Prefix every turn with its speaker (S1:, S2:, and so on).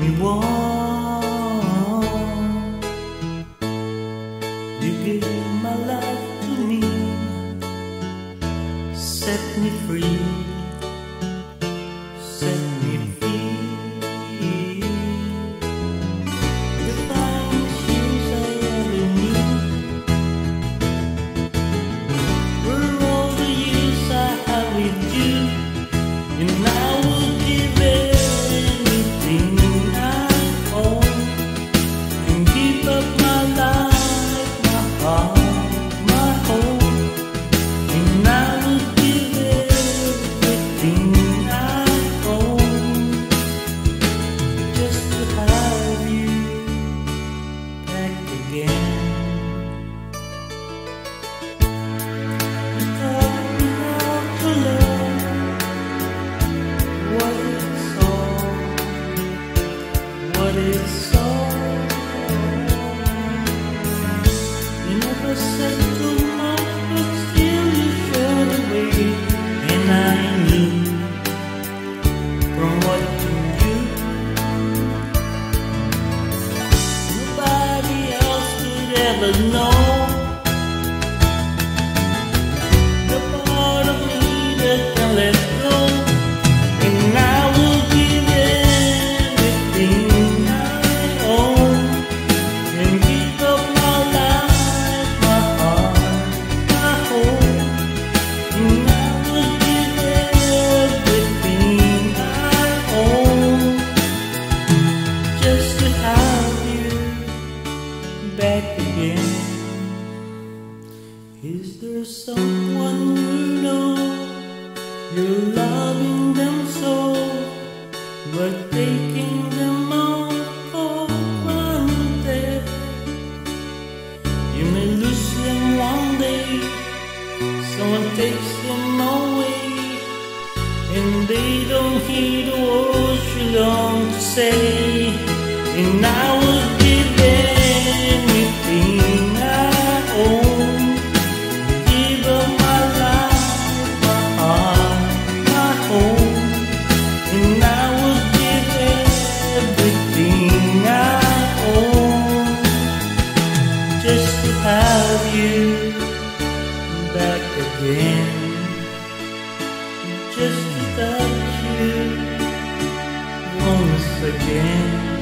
S1: me warm. You gave my life to me, set me free, set me free. The finest shoes I ever knew were all the years I had with you, and I would give anything I own and give up my life, my heart, my home, and I would give everything I own just to have you back again. You taught me how to love what it's all. You never said too much, but still you showed the way, and I knew from watching you nobody else could ever know the part of me that can let go, and I will give everything I own and give up my life, my heart, my home, and I will give everything I own just to have you back again. Is there someone you know you're loving them so, but taking them all for granted? You may lose them one day, someone takes them away, and they don't hear the words you long to say, and I would give anything I own, give up my life, my heart, my home, and I would give everything I own just to have you back again, just to touch you once again.